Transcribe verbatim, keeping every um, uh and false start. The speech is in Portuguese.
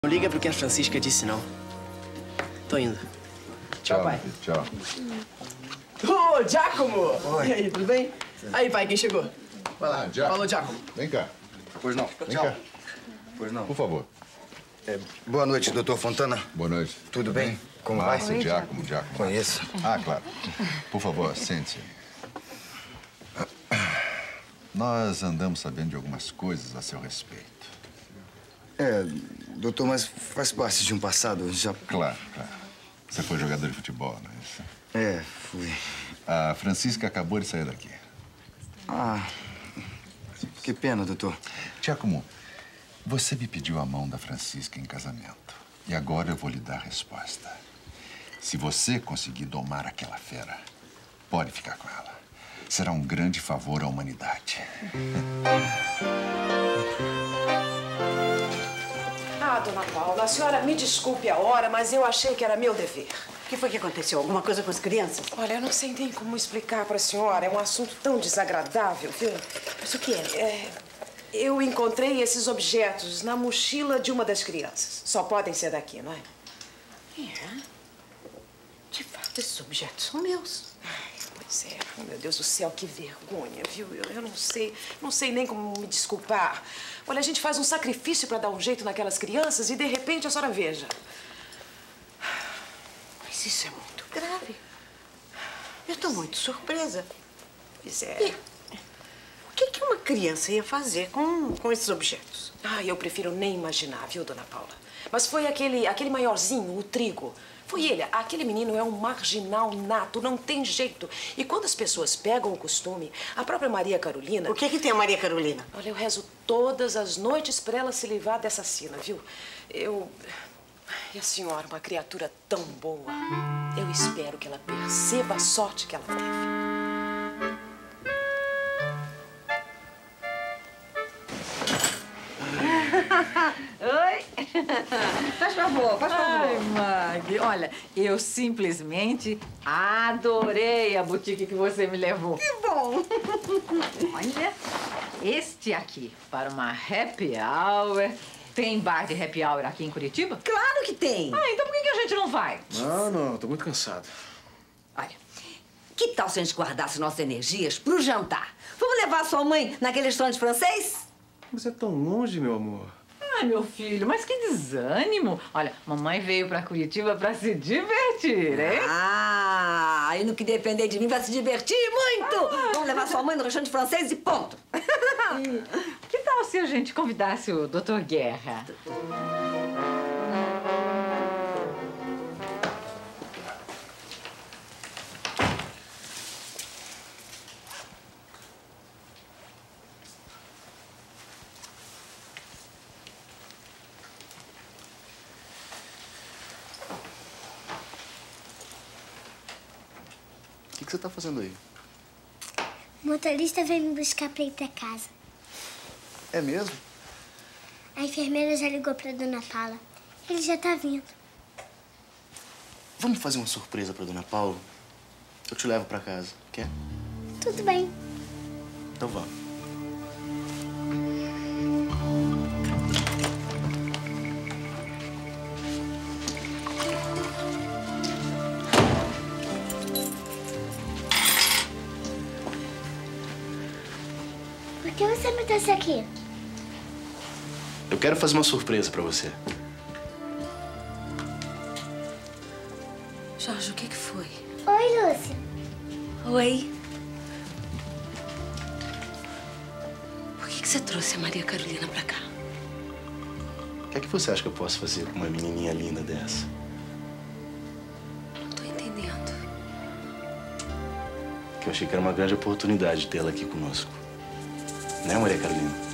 Não liga pro que a Francisca disse, não. Tô indo. Tchau, Tchau, pai. filho, tchau. Ô, oh, Giacomo! Oi. E aí, tudo bem? Sim. Aí, pai, quem chegou? Vai lá. Ah, Giacomo. Falou, Giacomo. Vem cá. Pois não. Vem Tchau. cá. Pois não. Por favor. É, boa noite, doutor Fontana. Boa noite. Tudo bem? Como Márcia, vai? Giacomo, Giacomo. Conheço. Ah, claro. Por favor, sente-se. Nós andamos sabendo de algumas coisas a seu respeito. É, doutor, mas faz parte de um passado já... Claro, claro. Você foi jogador de futebol, não é isso? É, fui. A Francisca acabou de sair daqui. Ah, que pena, doutor. Giacomo, você me pediu a mão da Francisca em casamento. E agora eu vou lhe dar a resposta. Se você conseguir domar aquela fera, pode ficar com ela. Será um grande favor à humanidade. Ah, dona Paula, a senhora me desculpe a hora, mas eu achei que era meu dever. O que foi que aconteceu? Alguma coisa com as crianças? Olha, eu não sei nem como explicar para a senhora. É um assunto tão desagradável, viu? Mas o que é? É, eu encontrei esses objetos na mochila de uma das crianças. Só podem ser daqui, não é? É? De fato, esses objetos são meus. Ai, pois é. Oh, meu Deus do céu, que vergonha, viu? Eu, eu não sei, não sei nem como me desculpar. Olha, a gente faz um sacrifício para dar um jeito naquelas crianças e, de repente, a senhora veja. Mas isso é muito grave. Eu estou muito surpresa. Pois é. E o que, que uma criança ia fazer com, com esses objetos? Ah, eu prefiro nem imaginar, viu, dona Paula? Mas foi aquele, aquele maiorzinho, o Trigo. Foi ele. Aquele menino é um marginal nato, não tem jeito. E quando as pessoas pegam o costume, a própria Maria Carolina... O que que tem a Maria Carolina? Olha, eu rezo todas as noites para ela se livrar dessa sina, viu? Eu... E a senhora, uma criatura tão boa. Eu espero que ela perceba a sorte que ela teve. Oi! Faz favor, faz favor. Ai, Mag, olha, eu simplesmente adorei a boutique que você me levou. Que bom! Olha, este aqui, para uma happy hour. Tem bar de happy hour aqui em Curitiba? Claro que tem! Ah, então por que que a gente não vai? Não, não, tô muito cansado. Olha, que tal se a gente guardasse nossas energias pro jantar? Vamos levar sua mãe naquele restaurante francês? Mas é tão longe, meu amor. Ai, meu filho, mas que desânimo. Olha, mamãe veio pra Curitiba pra se divertir, hein? Ah, aí no que depender de mim vai se divertir muito! Ah. Vamos levar sua mãe no restaurante francês e ponto! E que tal se a gente convidasse o doutor Guerra? O que, que você tá fazendo aí? O motorista veio me buscar pra ir pra casa. É mesmo? A enfermeira já ligou pra Dona Paula. Ele já tá vindo. Vamos fazer uma surpresa pra Dona Paula? Eu te levo pra casa, quer? Tudo bem. Então vamos. Por que você me trouxe aqui? Eu quero fazer uma surpresa pra você. Jorge, o que que foi? Oi, Lúcia. Oi. Por que que você trouxe a Maria Carolina pra cá? O que é que você acha que eu posso fazer com uma menininha linda dessa? Não tô entendendo. Que eu achei que era uma grande oportunidade de tê-la aqui conosco. Né, Maria Carolina?